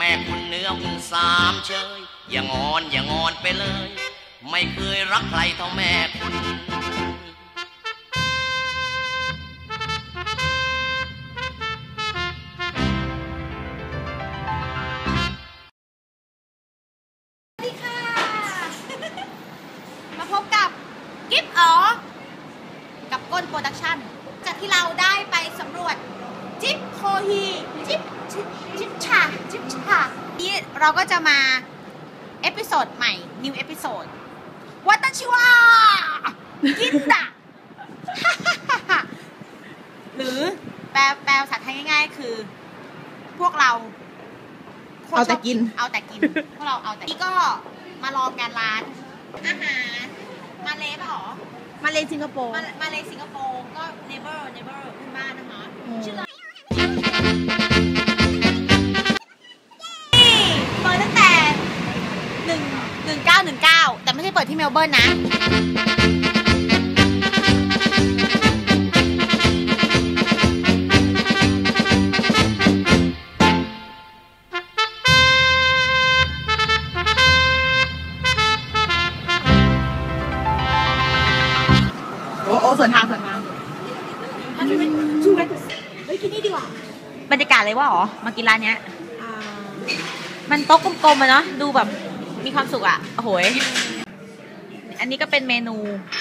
ม่คุณเนื้อหุ่นสามเชยอย่างอนไปเลยไม่เคยรักใครเท่าแม่คุณมาพบกับกิฟต์อ๋อกับก้นโปรดักชั่นจากที่เราได้ไปสำรวจจิบโคฮีจิบชานี่เราก็จะมาเอพิโซดใหม่ นิวเอพิโซดวัตชิวะกินดะ หรือแปลภาษาไทยง่ายๆคือพวกเราเอาแต่กินพวกเราเอาแต่นี่ก็มาลองกันร้านอาหารมาเลป่ะหรอมาเลสิงคโปร์มาเลสิงคโปร์ก็ neighbor คุณบ้านนะคะชื่ออะไรเปิดตั้งแต่1919แต่ไม่ใช่เปิดที่เมลเบิร์นนะส่วนทางเฮ้ยกินนี่ดีกว่าบรรยากาศเลยว่าอ๋อมากินร้านเนี้ยมันโต๊ะกลมๆอะเนาะดูแบบมีความสุขอะโอ้โหอันนี้ก็เป็นเมนู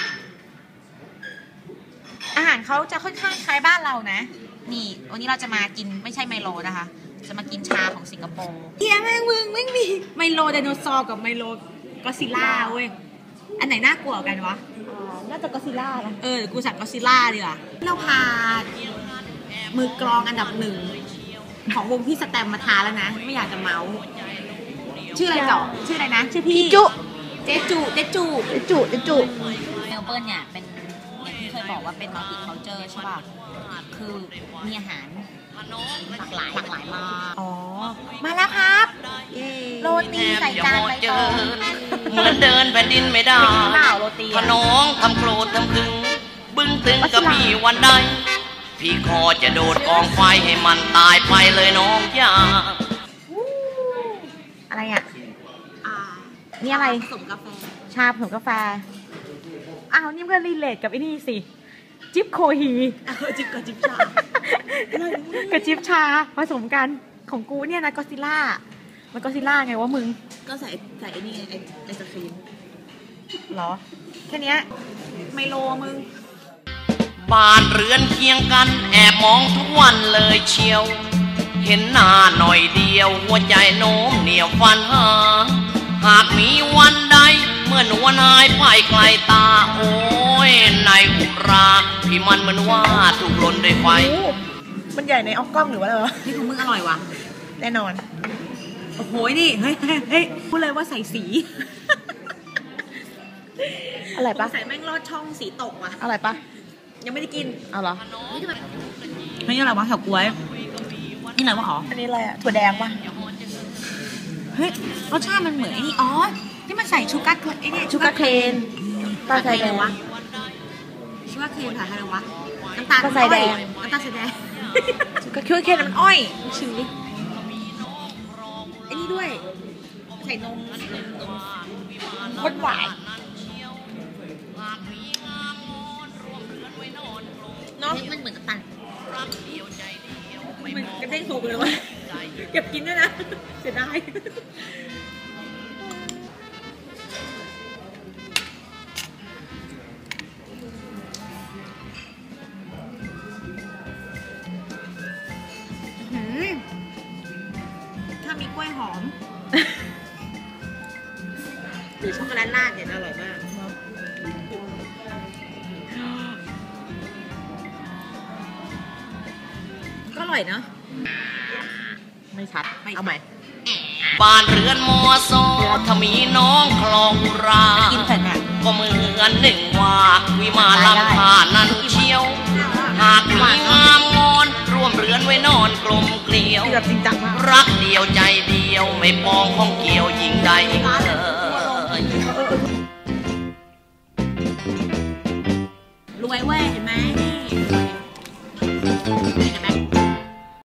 อาหารเขาจะค่อนข้างคล้ายบ้านเรานะนี่วันนี้เราจะมากินไม่ใช่ไมโลนะคะจะมากินชาของสิงคโปร์เฮียแม่งไม่มีไมโลไดโนเสาร์กับไมโลก็ซิล่าเว้ยอันไหนน่ากลัวกันวะน่าจะก็ซิล่านะกูสั่งก็ซิล่าดีกว่าเราพามือกลองอันดับ1ของวงพี่สแตมมาทาแล้วนะไม่อยากจะเมาชื่ออะไรต่อชื่ออะไรนะชื่อพี่เจจูเมลเบิร์นเนี่ยเป็นอย่างที่เคยบอกว่าเป็นมัลติคัลเจอร์ใช่ป่ะคือมีอาหารหลากหลายมากอ๋อมาแล้วครับโรตีใส่จานใบตองเหมือนเดินแผ่นดินไม่ได้ขนองทำโกรธทำคึงบึ้งตึงกับมีวันใดพี่ขอจะโดดกองไฟให้มันตายไปเลยน้องยาอะไรอ่ะนี่อะไรผสมกาแฟชาผสมกาแฟอ้าวนี่มันก็รีเลทกับไอ้นี่สิจิบโคฮีจิบกับจิบชากับจิบชาผสมกันของกูเนี่ยนะก็ซิล่ามันก็ซิล่าไงวะมึงก็ใส่ไอ้นี่ไงไอศครีมเหรอแค่นี้ไมโลมึงบ้านเรือนเคียงกันแอบมองทุกวันเลยเชียวเห็นหน้าหน่อยเดียวหัวใจโน้มเหนียวฟันหาหากมีวันใดเมื่อหนูนายไปไกลตาโอ้ยในอุราพี่มันเหมือนว่าถูกลนด้วยไฟมันใหญ่ในออกกล้องหรือว่าอะไรวะนี่ของมึงอร่อยวะแน่นอนโอ้โหนี่เฮ้ยพูดเลยว่าใส่สีอะไรปะใส่แม่งลอดช่องสีตกว่ะอะไรปะยังไม่ได้กินเอาเหรอนี่อะไรวะแถวกล้วยนี่อะไรวะอ๋ออันนี้อะไรอะถั่วแดงปะเฮ้ยรสชาติมันเหมือนไอ้นี่อ๋อที่มันใส่ชูการ์ไอ้นี่ชูการ์เคนตาใส่แดงวะชูการ์เคนอะไรวะน้ำตาลใส่แดงน้ำตาลใส่แดงชูการ์เคนมันอ้อยชิมดิไอ้นี่ด้วยใส่นมข้นหวานเนาะมันเหมือนกับตันมันกระเด้งโผล่เลยวะเก็บกินด้วยนะเสียดายถ้ามีกล้วยหอมหรือช็อกโกแลตราดเนี่ยอร่อยมากก็อร่อยเนาะไม่ชัดเอาใหม่บ้านเรือนมอซอถ้ามีน้องคลองรากินเสร็จเนี่ยก็เหมือนหนึ่งว่าวิมานลำธารนั้นเชียวหากมีงามงอนร่วมเรือนไว้นอนกลมเกลียวรักเดียวใจเดียวไม่ปองของเกี่ยวยิ่งใดเลย